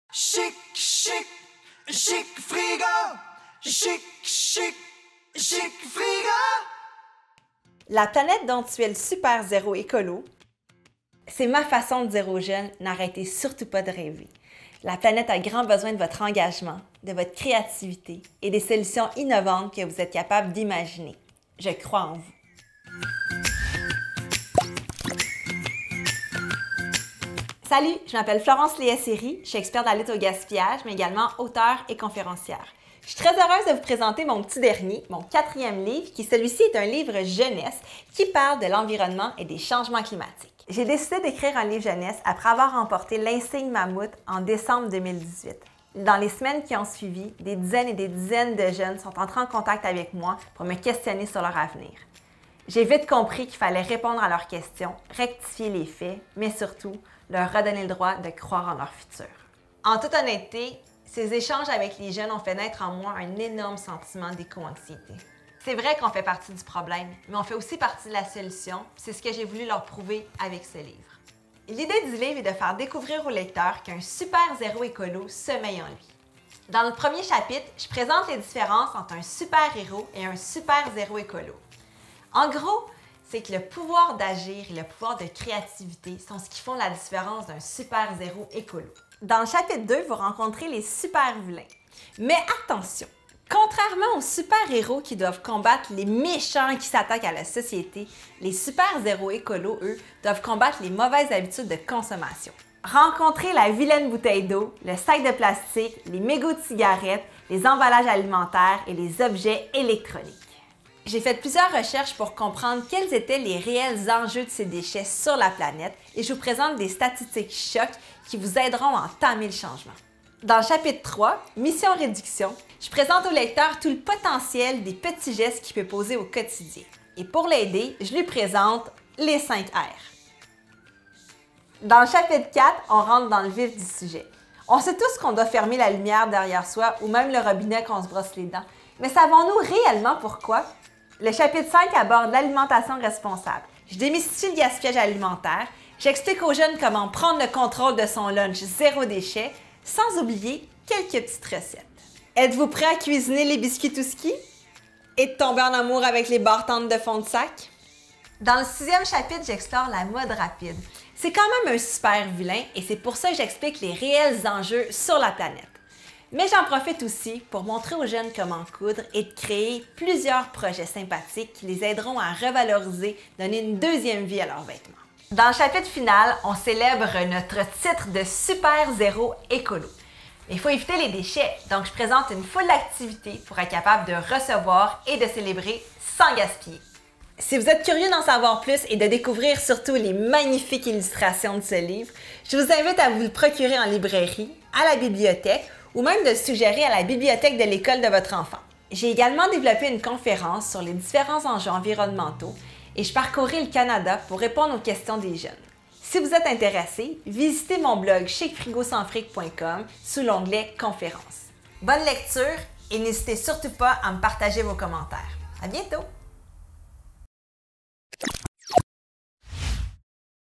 Chic, chic, chic frigo. Chic, chic, chic frigo. La planète dont tu es le super zéro écolo, c'est ma façon de dire aux jeunes, n'arrêtez surtout pas de rêver. La planète a grand besoin de votre engagement, de votre créativité et des solutions innovantes que vous êtes capable d'imaginer. Je crois en vous. Salut, je m'appelle Florence Léa-Séry, je suis experte de la lutte au gaspillage, mais également auteure et conférencière. Je suis très heureuse de vous présenter mon petit dernier, mon 4e livre, qui celui-ci est un livre jeunesse qui parle de l'environnement et des changements climatiques. J'ai décidé d'écrire un livre jeunesse après avoir remporté l'insigne Mammouth en décembre 2018. Dans les semaines qui ont suivi, des dizaines et des dizaines de jeunes sont entrés en contact avec moi pour me questionner sur leur avenir. J'ai vite compris qu'il fallait répondre à leurs questions, rectifier les faits, mais surtout leur redonner le droit de croire en leur futur. En toute honnêteté, ces échanges avec les jeunes ont fait naître en moi un énorme sentiment d'éco-anxiété. C'est vrai qu'on fait partie du problème, mais on fait aussi partie de la solution. C'est ce que j'ai voulu leur prouver avec ce livre. L'idée du livre est de faire découvrir aux lecteurs qu'un super zéro écolo sommeille en lui. Dans le premier chapitre, je présente les différences entre un super héros et un super zéro écolo. En gros, c'est que le pouvoir d'agir et le pouvoir de créativité sont ce qui font la différence d'un super zéro écolo. Dans le chapitre 2, vous rencontrez les super vilains. Mais attention, contrairement aux super-héros qui doivent combattre les méchants qui s'attaquent à la société, les super-zéros écolos, eux, doivent combattre les mauvaises habitudes de consommation. Rencontrez la vilaine bouteille d'eau, le sac de plastique, les mégots de cigarettes, les emballages alimentaires et les objets électroniques. J'ai fait plusieurs recherches pour comprendre quels étaient les réels enjeux de ces déchets sur la planète et je vous présente des statistiques chocs qui vous aideront à entamer le changement. Dans le chapitre 3, Mission Réduction, je présente au lecteur tout le potentiel des petits gestes qu'il peut poser au quotidien. Et pour l'aider, je lui présente les 5 R. Dans le chapitre 4, on rentre dans le vif du sujet. On sait tous qu'on doit fermer la lumière derrière soi ou même le robinet quand on se brosse les dents. Mais savons-nous réellement pourquoi? Le chapitre 5 aborde l'alimentation responsable. Je démystifie le gaspillage alimentaire. J'explique aux jeunes comment prendre le contrôle de son lunch zéro déchet, sans oublier quelques petites recettes. Êtes-vous prêt à cuisiner les biscuits Touski? Et de tomber en amour avec les bartendes de fond de sac? Dans le 6e chapitre, j'explore la mode rapide. C'est quand même un super vilain et c'est pour ça que j'explique les réels enjeux sur la planète. Mais j'en profite aussi pour montrer aux jeunes comment coudre et de créer plusieurs projets sympathiques qui les aideront à revaloriser, donner une deuxième vie à leurs vêtements. Dans le chapitre final, on célèbre notre titre de super zéro écolo. Mais il faut éviter les déchets, donc je présente une foule d'activités pour être capable de recevoir et de célébrer sans gaspiller. Si vous êtes curieux d'en savoir plus et de découvrir surtout les magnifiques illustrations de ce livre, je vous invite à vous le procurer en librairie, à la bibliothèque ou même de le suggérer à la bibliothèque de l'école de votre enfant. J'ai également développé une conférence sur les différents enjeux environnementaux et je parcourais le Canada pour répondre aux questions des jeunes. Si vous êtes intéressé, visitez mon blog chicfrigosansfric.com sous l'onglet Conférences. Bonne lecture et n'hésitez surtout pas à me partager vos commentaires. À bientôt!